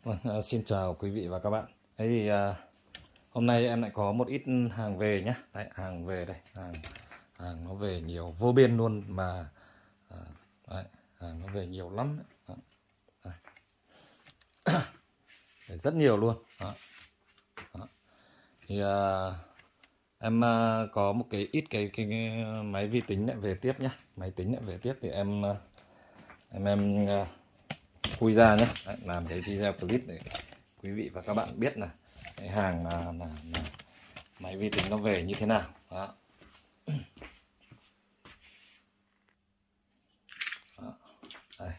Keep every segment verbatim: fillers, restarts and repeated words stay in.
Vâng, à, xin chào quý vị và các bạn. Thế thì à, hôm nay em lại có một ít hàng về nhé. Đấy, hàng về đây, hàng hàng nó về nhiều vô biên luôn mà. À, đấy, hàng nó về nhiều lắm. Đấy. Đó. Đấy, rất nhiều luôn. Đó. Đó. Thì à, em à, có một cái ít cái, cái, cái máy vi tính lại về tiếp nhé. Máy tính lại về tiếp thì em à, em em à, khui ra nhé. Đấy, làm cái video clip để quý vị và các bạn biết là cái hàng là, là, là máy vi tính nó về như thế nào. Đó. Đó. Đây.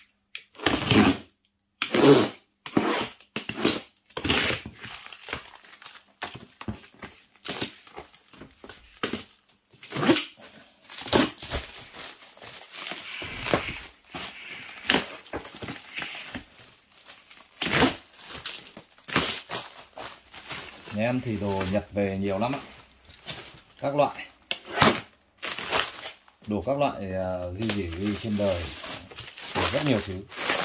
Nhà em thì đồ Nhật về nhiều lắm ạ, các loại đủ các loại uh, ghi gì ghi trên đời, rất nhiều thứ.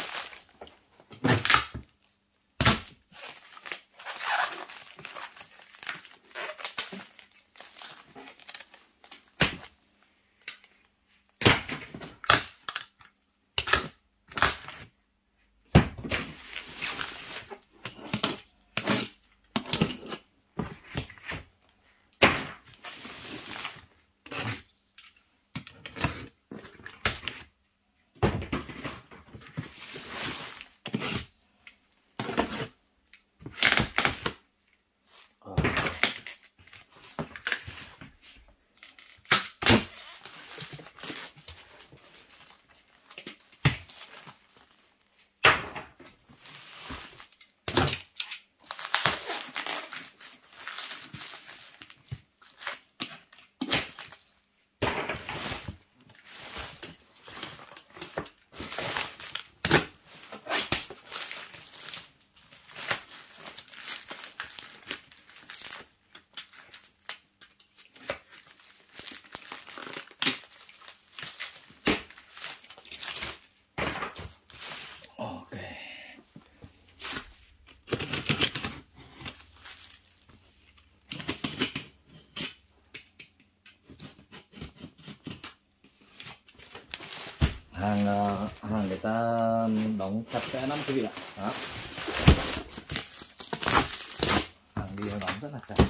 Ok. Hàng ờ, hàng người ta đóng chặt chẽ lắm quý vị ạ. Đó. Hàng đi nó đóng rất là chặt.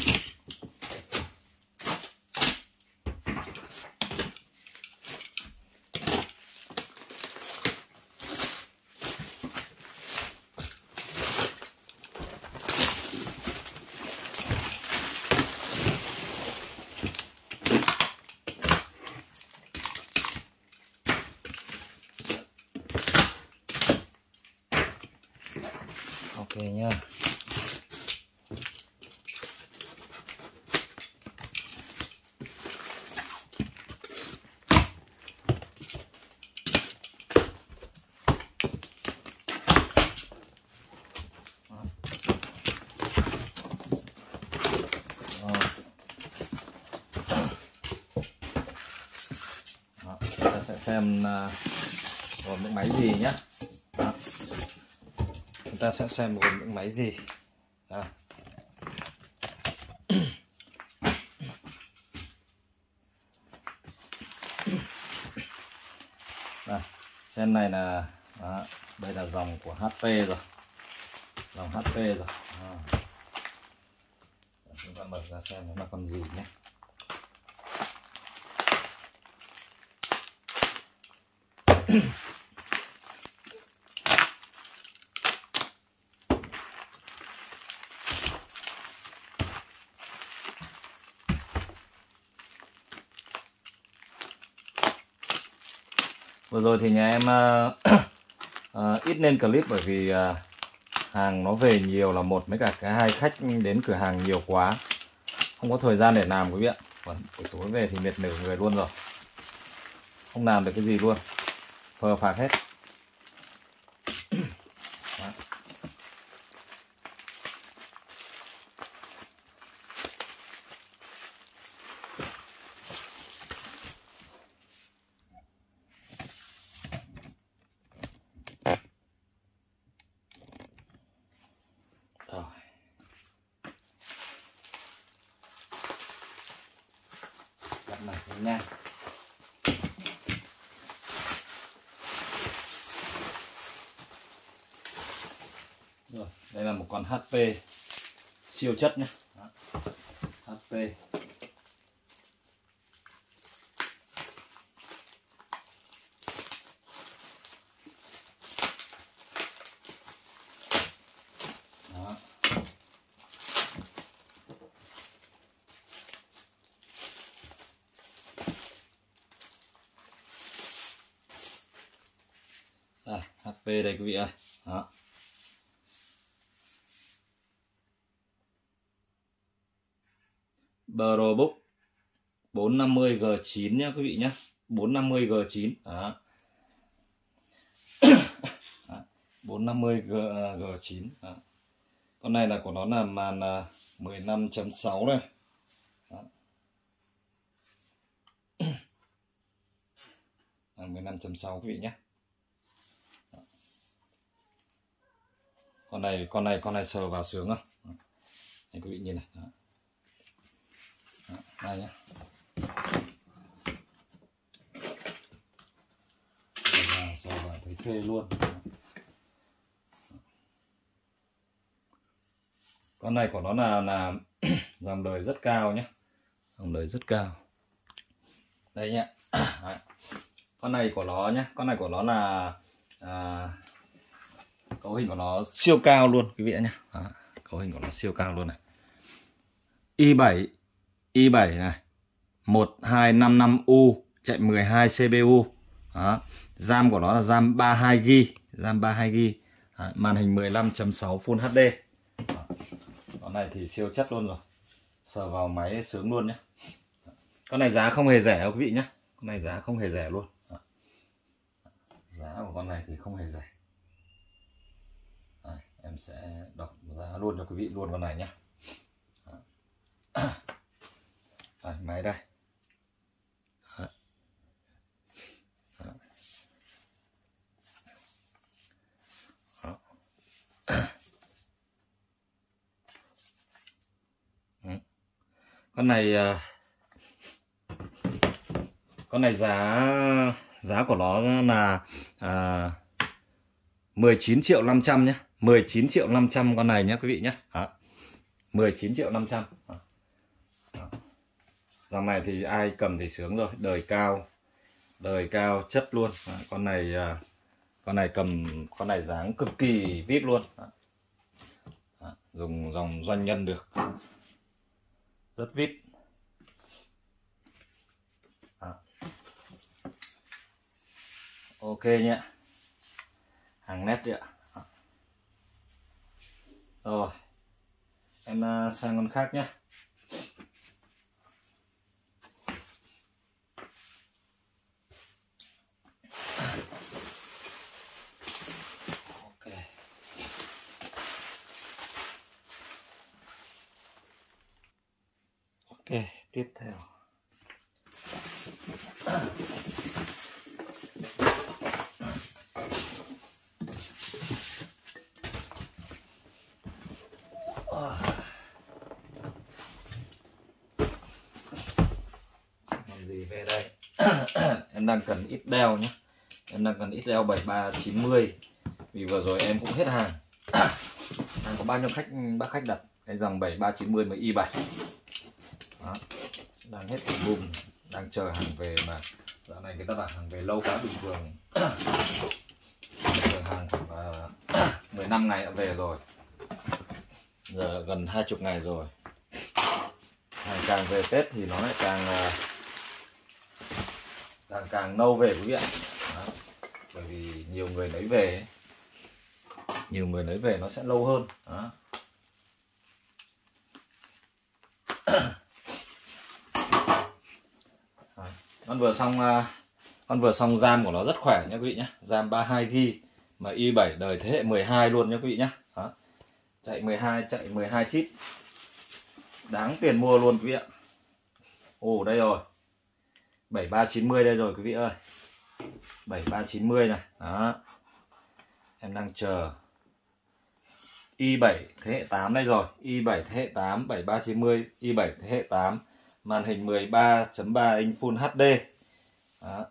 Ok nhá. Đó. Chúng ta sẽ xem uh, gồm những máy gì nhé. Đó. Chúng ta sẽ xem gồm những máy gì. Đó. Đây, xem này là đó, đây là dòng của hát pê rồi, dòng hát pê rồi. Đó. Chúng ta mở ra xem nó là con gì nhé. Vừa rồi thì nhà em uh, uh, ít lên clip bởi vì uh, hàng nó về nhiều là một, mấy cả cái hai khách đến cửa hàng nhiều quá, không có thời gian để làm quý vị ạ. Còn buổi tối về thì mệt nửa người luôn rồi, không làm được cái gì luôn, phờ phạc hết. Đó. Nha. Rồi, đây là một con hát pê siêu chất nhé. Đó. hát pê. Đó. Đây, hát pê đây quý vị ơi. Đó. ProBook bốn năm mươi G chín nhé quý vị nhé. bốn năm mươi G chín. Đó. bốn năm mươi G chín. Đó. Con này là của nó là màn mười lăm chấm sáu đây. Đó. mười lăm chấm sáu quý vị nhé. Đó. Con này con này con này sờ vào sướng không? Đó. Đây quý vị nhìn này. Đó. Đó. Đây nhé. Sờ vào thấy phê luôn. Con này của nó là là dòng đời rất cao nhé, dòng đời rất cao. Đây nhé. Con này của nó nhé, con này của nó là à, cấu hình của nó siêu cao luôn quý vị nhé. Đó, cấu hình của nó siêu cao luôn này. i bảy i bảy này một hai năm năm U chạy mười hai xê pê u. Đó. RAM của nó là RAM ba mươi hai gi ga bai, RAM ba mươi hai gi ga bai. Đó, màn hình mười lăm chấm sáu Full hát đê. Đó. Con này thì siêu chất luôn rồi, sờ vào máy sướng luôn nhé. Con này giá không hề rẻ đâu quý vị nhé, con này giá không hề rẻ luôn. Đó. Giá của con này thì không hề rẻ. Đây, em sẽ đọc giá luôn cho quý vị luôn con này nhé. Đây, máy đây. Đó. Đó. Đó. Con này con này giá giá của nó là à, mười chín triệu năm trăm nhé, mười chín triệu năm trăm con này nhé quý vị nhé. Đó. mười chín triệu năm trăm. Đó. Đó. Dòng này thì ai cầm thì sướng rồi, đời cao, đời cao chất luôn. Đó. Con này con này cầm con này dáng cực kỳ vip luôn. Đó. Đó. Dùng dòng doanh nhân được, rất vip. Đó. Ok nhé, hàng nét đấy ạ. Đó. Rồi em sang con khác nhé. Ok. Ok, tiếp theo. Làm gì về đây? Em đang cần ít đeo nhé. Em đang cần ít đeo bảy ba chín mươi. Vì vừa rồi em cũng hết hàng. Đang có bao nhiêu khách bác khách đặt cái dòng bảy ba chín mươi với i bảy. Đó. Đang hết boom, đang chờ hàng về mà dạo này người ta bảo hàng về lâu quá bình thường. Chờ hàng khoảng uh, mười lăm ngày đã về rồi. Giờ gần hai mươi ngày rồi. Hàng càng về Tết thì nó lại càng uh, càng càng lâu về quý vị ạ. Đó. Bởi vì nhiều người lấy về ấy. Nhiều người lấy về nó sẽ lâu hơn. Đó. Con vừa xong con vừa xong RAM của nó rất khỏe nhé quý vị nhé, RAM ba mươi hai gi ga bai mà i bảy đời thế hệ mười hai luôn nhé quý vị nhé. Đó. Chạy mười hai, chạy mười hai chip, đáng tiền mua luôn quý vị ạ. Ồ đây rồi, bảy ba chín mươi đây rồi quý vị ơi, bảy ba chín mươi này. Đó. Em đang chờ i bảy thế hệ tám đây rồi, i bảy thế hệ tám, bảy ba chín mươi, i bảy thế hệ tám, màn hình mười ba chấm ba inch Full hát đê. Đó.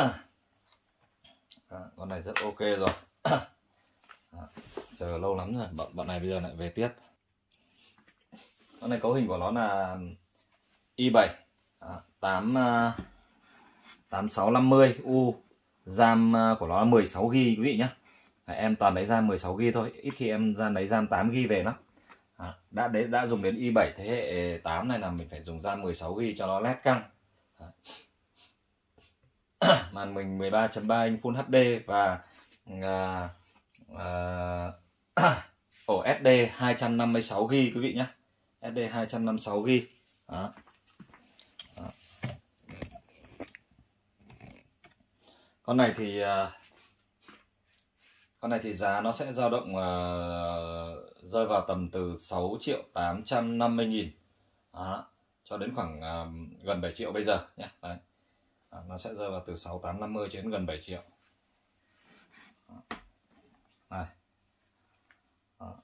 Đó, con này rất ok rồi. Đó. Chờ lâu lắm rồi, bọn, bọn này bây giờ lại về tiếp. Con này cấu hình của nó là i bảy tám tám sáu năm mươi U, RAM của nó là mười sáu gi ga bai quý vị nhé. Em toàn lấy RAM mười sáu gi ga bai thôi, ít khi em ra lấy RAM tám gi ga bai về lắm. À, đã đấy đã dùng đến i bảy thế hệ tám này là mình phải dùng RAM mười sáu gi ga bai cho nó lét căng. Màn hình mười ba chấm ba inch Full hát đê và à, à, ổ ét đê hai trăm năm mươi sáu gi ga bai quý vị nhé. ét đê hai trăm năm mươi sáu gi ga bai. Đó. Đó. Con này thì con này thì giá nó sẽ dao động uh, rơi vào tầm từ sáu triệu tám trăm năm mươi nghìn. Đó. Cho đến khoảng uh, gần bảy triệu bây giờ nhé. Đấy. Đó. Nó sẽ rơi vào từ sáu tám năm mươi đến gần bảy triệu. Đó. Này. Đó.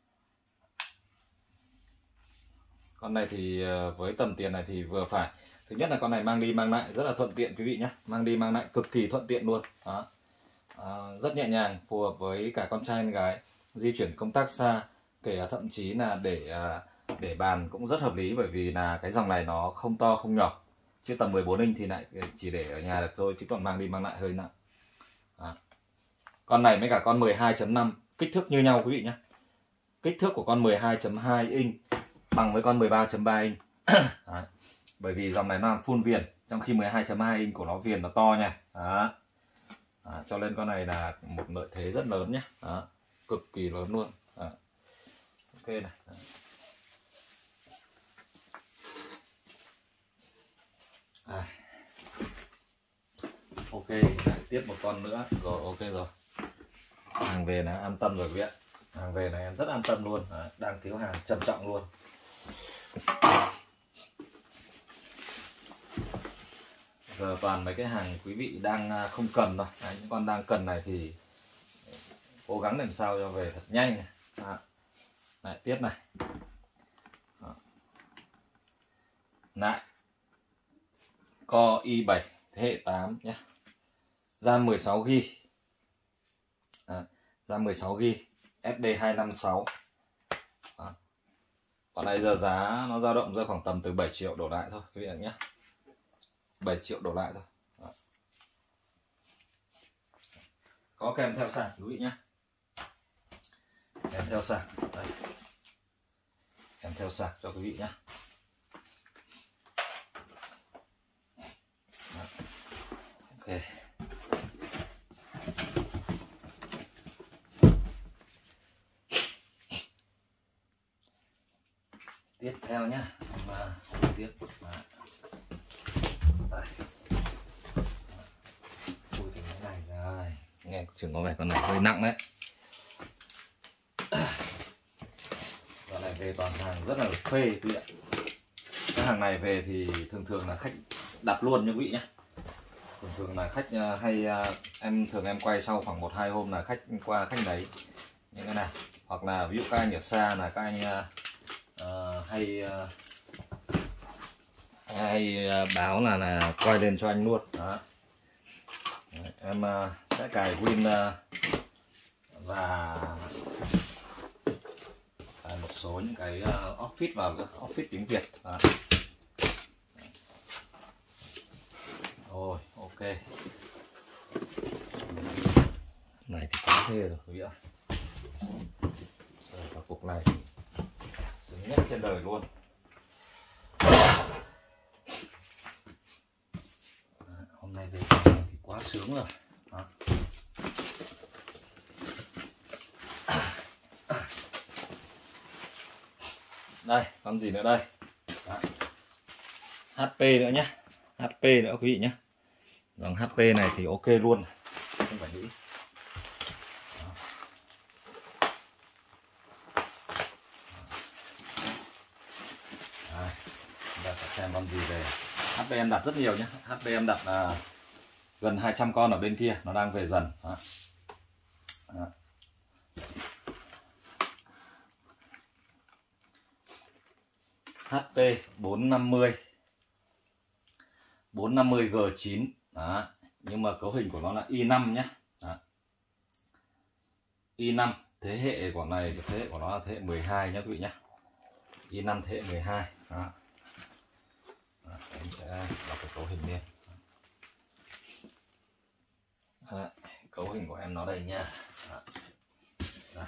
Con này thì với tầm tiền này thì vừa phải. Thứ nhất là con này mang đi mang lại rất là thuận tiện quý vị nhé. Mang đi mang lại cực kỳ thuận tiện luôn. Đó. À, rất nhẹ nhàng, phù hợp với cả con trai con gái di chuyển công tác xa, kể thậm chí là để để bàn cũng rất hợp lý, bởi vì là cái dòng này nó không to không nhỏ, chứ tầm mười bốn inch thì lại chỉ để ở nhà được thôi, chứ còn mang đi mang lại hơi nặng. Đó. Con này với cả con mười hai chấm năm kích thước như nhau quý vị nhé. Kích thước của con mười hai chấm hai inch bằng với con mười ba chấm ba inch. Đó. Bởi vì dòng này nó làm full viền, trong khi mười hai chấm hai inch của nó viền nó to nha. Đó. À, cho nên con này là một lợi thế rất lớn nhé. Đó. Cực kỳ lớn luôn. Đó. Ok này. Đó. À. Ok, lại tiếp một con nữa. Rồi ok rồi. Hàng về là an tâm rồi quý vị ạ. Hàng về này em rất an tâm luôn. Đó. Đang thiếu hàng trầm trọng luôn. Giờ toàn mấy cái hàng quý vị đang không cần thôi. Đấy, những con đang cần này thì cố gắng làm sao cho về thật nhanh này. Đó. Lại tiếp này. Đó. Lại Core i bảy thế hệ tám nhé. RAM mười sáu gi ga bai. Đó. RAM mười sáu gi ga bai, ét đê hai năm sáu. Đó. Còn này giờ giá nó dao động rơi khoảng tầm từ bảy triệu đổ lại thôi quý vị nhé. bảy triệu đổ lại thôi. Đó. Có kèm theo sạc quý vị nhé. Kèm theo sạc. Đây. Kèm theo sạc cho quý vị nhé. Đó. Ok. Tiếp theo nhá. Mà không tiếp mà. Đây. Ui cái này rồi. Nghe chừng có vẻ con này hơi nặng đấy. Con này về toàn hàng rất là phê quý vị ạ. Cái hàng này về thì thường thường là khách đặt luôn nha quý vị nhé. Thường thường là khách hay em thường em quay sau khoảng một hai hôm là khách qua khách lấy những cái này, hoặc là ví dụ các anh ở xa là các anh uh, hay uh, hay báo là là quay lên cho anh luôn. Đó. Đấy, em uh, sẽ cài win uh, và cài một số những cái uh, office vào cơ, office tiếng Việt. Đó. Rồi ok, này thì quá phê rồi quý vị ạ. Và cục này sướng nhất trên đời luôn. Hôm nay về thì quá sướng rồi. Đó. Đây con gì nữa đây. Đó. hát pê nữa nhé, hát pê nữa quý vị nhé. Dòng hát pê này thì ok luôn, không phải nghĩ. Đây, chúng ta sẽ xem con gì về. hát pê em đặt rất nhiều nhé, hát pê em đặt là gần hai trăm con ở bên kia, nó đang về dần. Đó. Đó. hát pê bốn năm mươi bốn năm mươi G chín. Đó. Nhưng mà cấu hình của nó là i năm nhé. Đó. i năm thế hệ của này, thế hệ của nó là thế hệ mười hai nhé quý vị nhé. i năm thế hệ mười hai. Đó. Đó. Em sẽ đọc cái cấu hình lên. Đó. Cấu hình của em nó đây nha. Đó. Đó.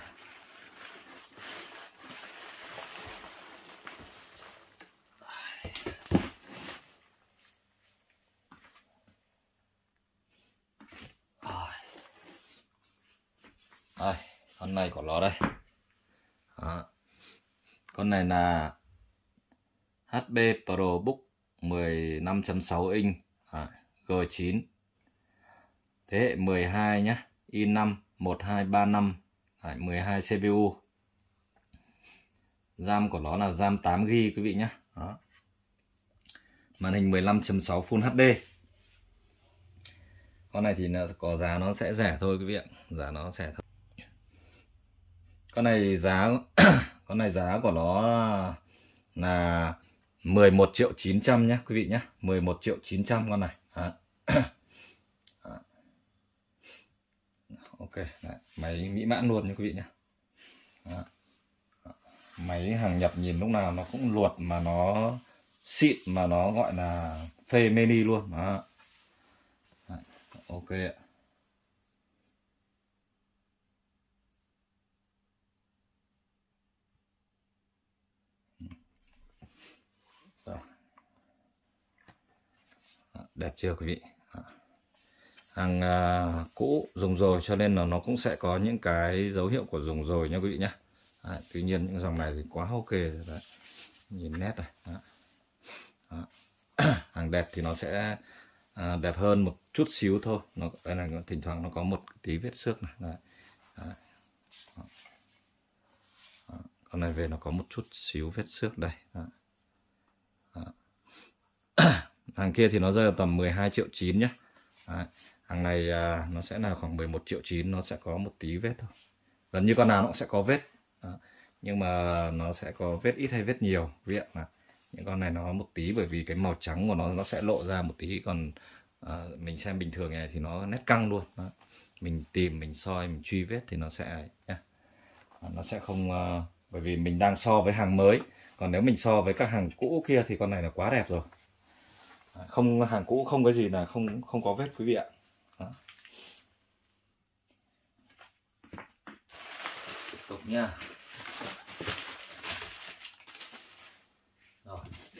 Đây, con này của nó đây. Đó. Con này là hát pê ProBook mười lăm chấm sáu inch. Đó. G chín thế hệ mười hai nhé, i năm một hai ba năm. Đấy, mười hai xê pê u. RAM của nó là RAM tám gi ga bai quý vị nhé. Đó. Màn hình mười lăm chấm sáu Full hát đê. Con này thì là có giá nó sẽ rẻ thôi quý vị ạ, giá nó rẻ thôi. Con này giá con này giá của nó là mười một triệu chín trăm nhé quý vị nhé, mười một triệu chín trăm con này. Đó. Đó. Ok, đấy, máy mỹ mãn luôn nha quý vị nhé. Đó. Đó. Máy hàng nhập nhìn lúc nào nó cũng luột mà nó xịn, mà nó gọi là phê mini luôn. Đó. Đấy. Ok ạ. Đó. Đẹp chưa quý vị? Đó. Hàng à, cũ dùng rồi cho nên là nó cũng sẽ có những cái dấu hiệu của dùng rồi nha quý vị nhé. Đấy, tuy nhiên những dòng này thì quá ok rồi đấy. Nhìn nét này. Đó. Đó. Hàng đẹp thì nó sẽ à, đẹp hơn một chút xíu thôi. Nó đây là thỉnh thoảng nó có một tí vết xước này. Đấy. Đấy. Đó. Đó. Con này về nó có một chút xíu vết xước đây. Đó. Đó. Hàng kia thì nó rơi vào tầm mười hai triệu chín nhé. Đấy. Hàng này à, nó sẽ là khoảng mười một triệu chín, nó sẽ có một tí vết thôi. Gần như con nào nó cũng sẽ có vết. Đó. Nhưng mà nó sẽ có vết ít hay vết nhiều. Ví dụ là những con này nó một tí, bởi vì cái màu trắng của nó nó sẽ lộ ra một tí. Còn à, mình xem bình thường này thì nó nét căng luôn. Đó. Mình tìm, mình soi, mình truy vết thì nó sẽ nhá. Nó sẽ không uh, bởi vì mình đang so với hàng mới. Còn nếu mình so với các hàng cũ kia thì con này là quá đẹp rồi. Không, hàng cũ không cái gì là không không có vết quý vị ạ. Đó. Tiếp tục nha. Rồi.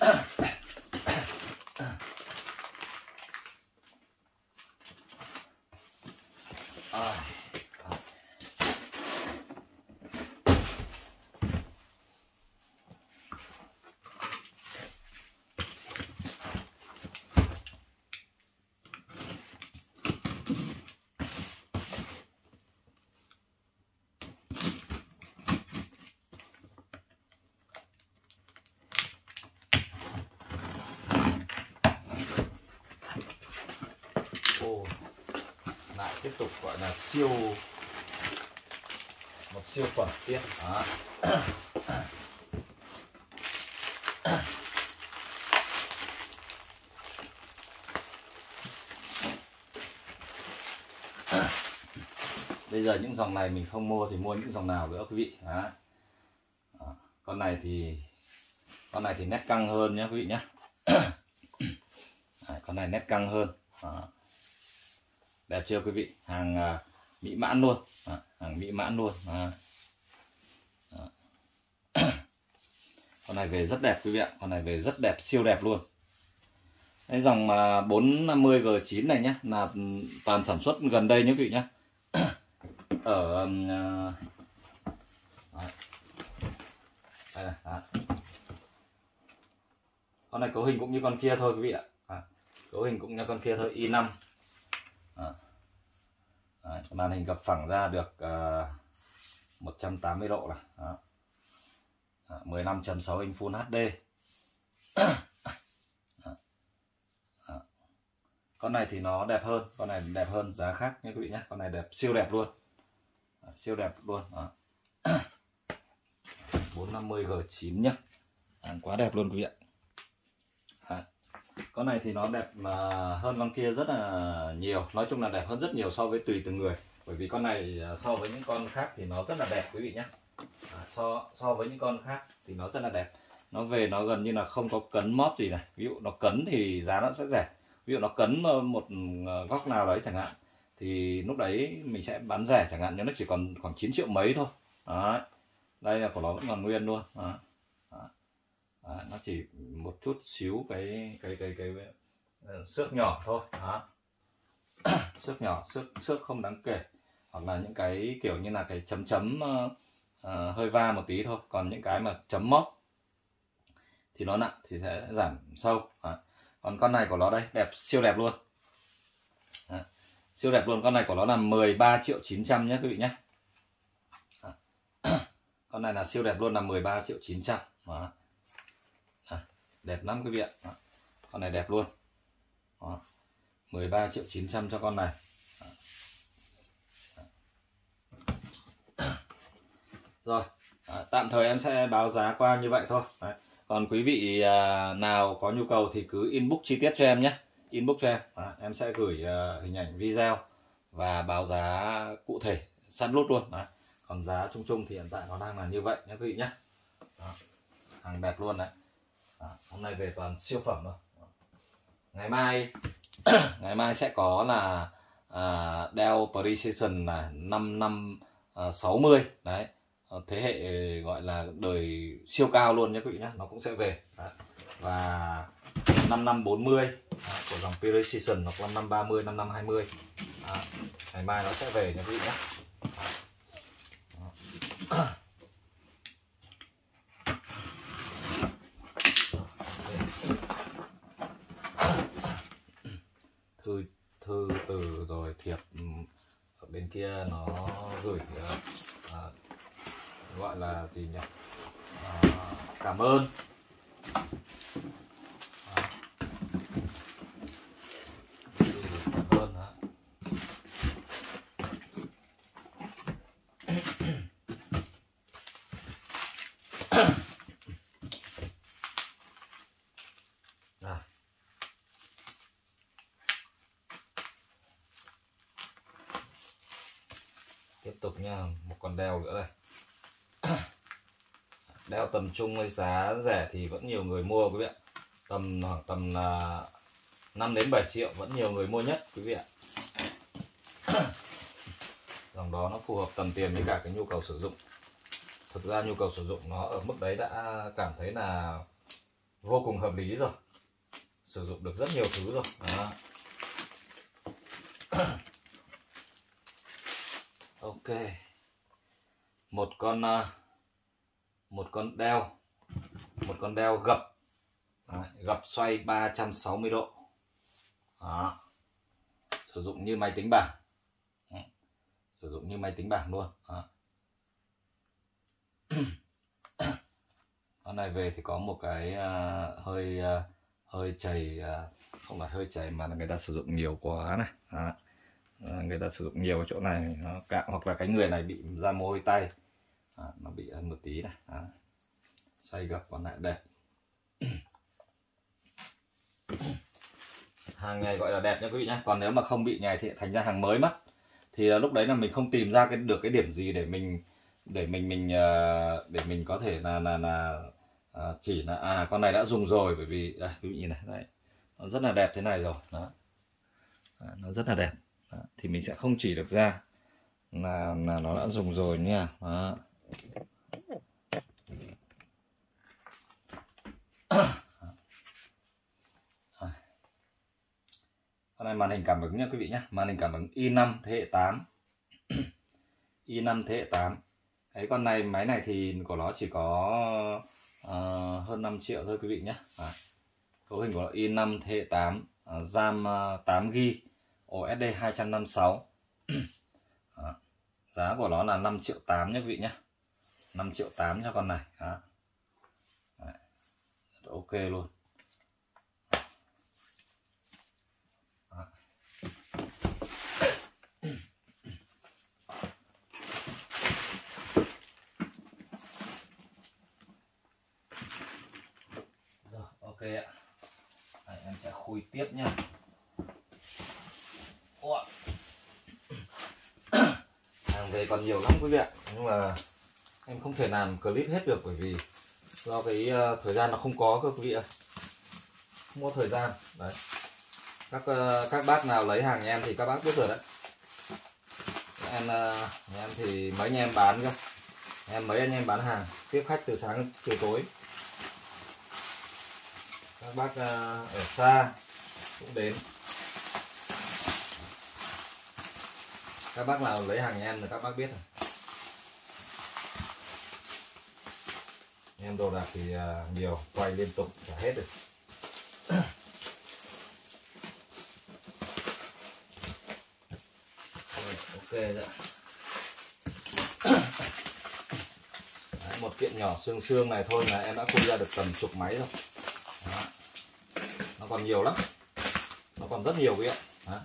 À. Ô, lại tiếp tục gọi là siêu một siêu phẩm tiếp. Đó. Bây giờ những dòng này mình không mua thì mua những dòng nào nữa quý vị. Đó. Đó. Con này thì con này thì nét căng hơn nhé quý vị nhé. Đấy, con này nét căng hơn. Đó. Đẹp chưa quý vị? Hàng à, mỹ mãn luôn. Đó. Hàng mỹ mãn luôn. Đó. Đó. Con này về rất đẹp quý vị ạ. Con này về rất đẹp, siêu đẹp luôn. Cái dòng mà bốn năm mươi G chín này nhé, là toàn sản xuất gần đây nhé quý vị nhé. Ở uh, đây này, đó. Con này cấu hình cũng như con kia thôi quý vị ạ. À, cấu hình cũng như con kia thôi, i năm. À. Đấy, màn hình gập phẳng ra được uh, một trăm tám mươi độ này. Đó. À, mười lăm chấm sáu inch Full hát đê. Đó. Đó. Con này thì nó đẹp hơn, con này đẹp hơn, giá khác nha quý vị nhé. Con này đẹp, siêu đẹp luôn. À, siêu đẹp luôn. Đó. bốn năm mươi G chín nhá. À, quá đẹp luôn quý vị ạ. À. Con này thì nó đẹp mà hơn con kia rất là nhiều, nói chung là đẹp hơn rất nhiều so với tùy từng người. Bởi vì con này so với những con khác thì nó rất là đẹp quý vị nhé. À, so so với những con khác thì nó rất là đẹp. Nó về nó gần như là không có cấn móp gì này. Ví dụ nó cấn thì giá nó sẽ rẻ. Ví dụ nó cấn một góc nào đấy chẳng hạn thì lúc đấy mình sẽ bán rẻ chẳng hạn, nhưng nó chỉ còn khoảng chín triệu mấy thôi. Đấy. Đây là của nó vẫn còn nguyên luôn. Đó. Đó. Đó. Nó chỉ một chút xíu cái cái cái cái, cái xước nhỏ thôi. Đó. Xước nhỏ, xước xước không đáng kể, hoặc là những cái kiểu như là cái chấm chấm uh, uh, hơi va một tí thôi. Còn những cái mà chấm móc thì nó nặng thì sẽ giảm sâu. Đó. Còn con này của nó đây đẹp, siêu đẹp luôn. Đó. Siêu đẹp luôn. Con này của nó là mười ba triệu chín trăm nhé quý vị nhé. Con này là siêu đẹp luôn, là mười ba triệu chín trăm. Đó. Đó. Đẹp lắm quý vị ạ. Đó. Con này đẹp luôn. Đó. mười ba triệu chín trăm cho con này. Rồi, à, tạm thời em sẽ báo giá qua như vậy thôi. Đấy. Còn quý vị à, nào có nhu cầu thì cứ inbox chi tiết cho em nhé. Inbox cho em. Đấy. Em sẽ gửi à, hình ảnh video và báo giá cụ thể sát nút luôn. Đấy. Còn giá chung chung thì hiện tại nó đang là như vậy nhé quý vị nhé. Đó. Hàng đẹp luôn đấy. Đó. Hôm nay về toàn siêu phẩm thôi. Đó. Ngày mai ngày mai sẽ có là à, Dell Precision là năm năm sáu mươi đấy, thế hệ gọi là đời siêu cao luôn nhé quý vị nhé, nó cũng sẽ về. Đấy. Và năm năm bốn mươi đấy, của dòng Precision, hoặc năm năm ba mươi, năm năm hai mươi. Đấy. Ngày mai nó sẽ về nhé quý vị nhé. Thư thư từ rồi thiệp ở bên kia nó gửi à, gọi là gì nhỉ, à, cảm ơn. À, cảm ơn đó. À. Tiếp tục nha, một con đeo nữa đây. Đeo tầm trung với giá rẻ thì vẫn nhiều người mua quý vị ạ. Tầm khoảng tầm là năm đến bảy triệu vẫn nhiều người mua nhất quý vị ạ. Dòng đó nó phù hợp tầm tiền với cả cái nhu cầu sử dụng. Thực ra nhu cầu sử dụng nó ở mức đấy đã cảm thấy là vô cùng hợp lý rồi. Sử dụng được rất nhiều thứ rồi. Đó. Ok. Một con một con đeo, một con đeo gập. Đấy, gập xoay ba trăm sáu mươi độ. Đó. Sử dụng như máy tính bảng. Đấy. Sử dụng như máy tính bảng luôn. Đó. Con này về thì có một cái uh, hơi uh, hơi chảy, uh, không phải hơi chảy mà là người ta sử dụng nhiều quá này. Đó. Người ta sử dụng nhiều ở chỗ này nó cạn, hoặc là cái người này bị ra mồ hôi tay. Đó, nó bị hơn một tí này. Đó. Xoay gập còn lại đẹp. Hàng này gọi là đẹp nha quý vị nhé. Còn nếu mà không bị nhài thì thành ra hàng mới mất. Thì lúc đấy là mình không tìm ra cái được cái điểm gì để mình để mình mình để mình có thể là là là chỉ là à con này đã dùng rồi, bởi vì đây quý vị nhìn này, đấy nó rất là đẹp thế này rồi. Đó. Đó, nó rất là đẹp. Đó. Thì mình sẽ không chỉ được ra là là nó đã dùng rồi nha. Đó. Con này màn hình cảm ứng nha quý vị nhé, màn hình cảm ứng i năm thế hệ tám. i năm thế hệ tám. Đấy, con này máy này thì của nó chỉ có uh, hơn năm triệu thôi quý vị nhé. Cấu hình của nó i năm thế hệ tám, uh, RAM uh, tám gi ga bai, ổ ét đê hai trăm năm mươi sáu. Đó. Giá của nó là năm triệu tám nhé quý vị nhé. năm triệu tám cho con này. Đó. Đấy. Rất ok luôn. Đó. Rồi, ok ạ. Đấy, em em sẽ khui tiếp nhá. Hàng về còn nhiều lắm quý vị ạ, nhưng mà em không thể làm clip hết được bởi vì do cái uh, thời gian nó không có cơ quý vị ạ, không có thời gian đấy. Các uh, các bác nào lấy hàng nhà em thì các bác biết rồi đấy. Em uh, nhà em thì mấy anh em bán cơ, em mấy anh em bán hàng tiếp khách từ sáng đến chiều tối. Các bác uh, ở xa cũng đến. Các bác nào lấy hàng nhà em thì các bác biết rồi. Em đồ đạc thì uh, nhiều, quay liên tục cả hết được. Ok rồi. Đấy, một kiện nhỏ xương xương này thôi là em đã khui ra được tầm chục máy rồi. Đó. Nó còn nhiều lắm, nó còn rất nhiều quý ạ. Đó.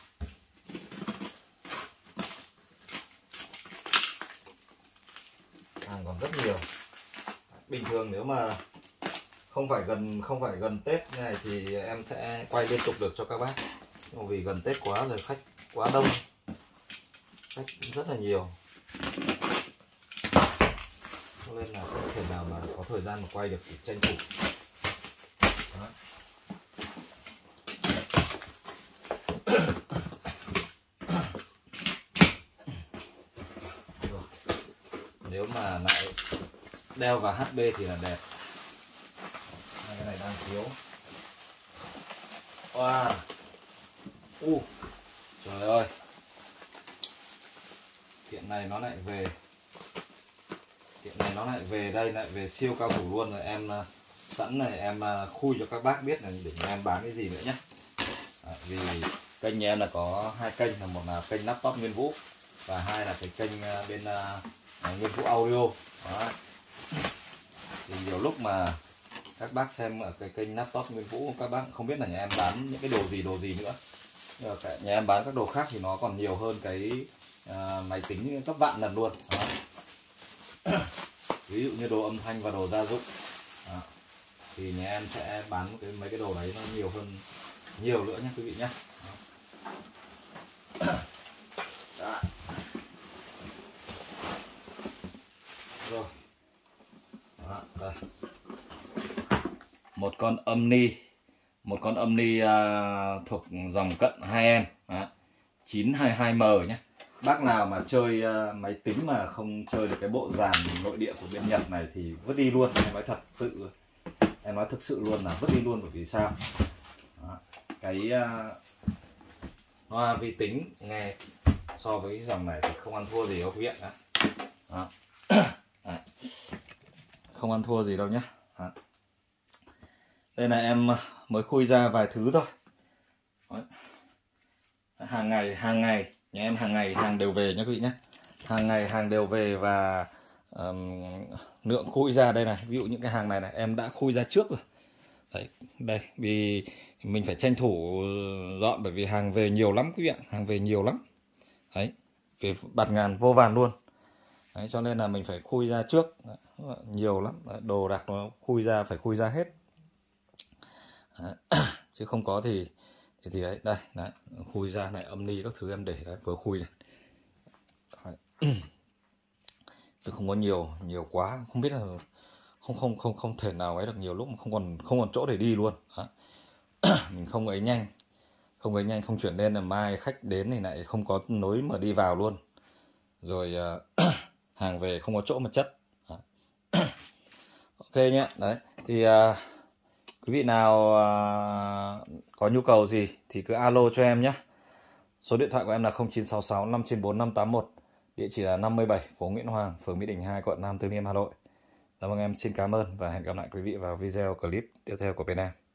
Hàng còn rất nhiều. Bình thường nếu mà không phải gần không phải gần Tết này thì em sẽ quay liên tục được cho các bác. Nhưng vì gần Tết quá rồi, khách quá đông, khách rất là nhiều, cho nên là không thể nào mà có thời gian mà quay được thì tranh thủ. Đó. Nếu mà lại đeo vào hát bê thì là đẹp. Cái này đang thiếu. Wow. Uh. Trời ơi. Kiện này nó lại về. Kiện này nó lại về đây, lại về siêu cao thủ luôn rồi. Em sẵn này em khui cho các bác biết là để em bán cái gì nữa nhé. À, vì kênh nhà em là có hai kênh, là một là kênh laptop Nguyên Vũ và hai là cái kênh bên uh, Nguyên Vũ Audio. Đó. Thì nhiều lúc mà các bác xem ở cái kênh laptop Nguyên Vũ, các bác không biết là nhà em bán những cái đồ gì đồ gì nữa. Nhưng mà nhà em bán các đồ khác thì nó còn nhiều hơn cái uh, máy tính cấp vạn lần luôn. Đó. Ví dụ như đồ âm thanh và đồ gia dụng. Đó. Thì nhà em sẽ bán cái mấy cái đồ đấy nó nhiều hơn nhiều nữa nhé quý vị nhé. Đó. Rồi. Đó, đây. Một con Omni, một con Omni uh, thuộc dòng cận hai em, chín hai hai M nhé. Bác nào mà chơi uh, máy tính mà không chơi được cái bộ dàn nội địa của bên Nhật này thì vứt đi luôn. Em nói thật sự, em nói thực sự luôn là vứt đi luôn. Bởi vì sao? Đó. Cái uh, loa vi tính nghe so với cái dòng này thì không ăn thua gì đâu quý vị ạ. Đó. Đó. Không ăn thua gì đâu nhé. Đó. Đây là em mới khui ra vài thứ thôi. Đó. Hàng ngày, hàng ngày nhà em hàng ngày hàng đều về nhé quý vị nhé. Hàng ngày hàng đều về và um, lượng khui ra đây này. Ví dụ những cái hàng này này em đã khui ra trước rồi. Đấy, đây vì mình phải tranh thủ dọn bởi vì hàng về nhiều lắm quý vị ạ, hàng về nhiều lắm. Đấy, về bạt ngàn vô vàn luôn. Đấy, cho nên là mình phải khui ra trước. Đấy, nhiều lắm. Đấy, đồ đạc nó khui ra phải khui ra hết. Đấy, chứ không có thì thì, thì đấy, đây, đấy, khui ra này, âm ni các thứ em để đấy, vừa khui này. Đấy. Chứ không có nhiều, nhiều quá, không biết là không không không không thể nào ấy được, nhiều lúc mà không còn không còn chỗ để đi luôn. Đấy. Mình không ấy nhanh, không ấy nhanh không chuyển lên là mai khách đến thì lại không có nối mà đi vào luôn. Rồi uh, hàng về không có chỗ mà chất. Ok nhé. Đấy thì uh, quý vị nào uh, có nhu cầu gì thì cứ alo cho em nhé. Số điện thoại của em là không chín sáu sáu năm chín bốn năm tám một. Địa chỉ là năm mươi bảy phố Nguyễn Hoàng, phường Mỹ Đình hai, quận Nam Từ Liêm, Hà Nội. Dạ vâng, em xin cảm ơn và hẹn gặp lại quý vị vào video clip tiếp theo của bên em.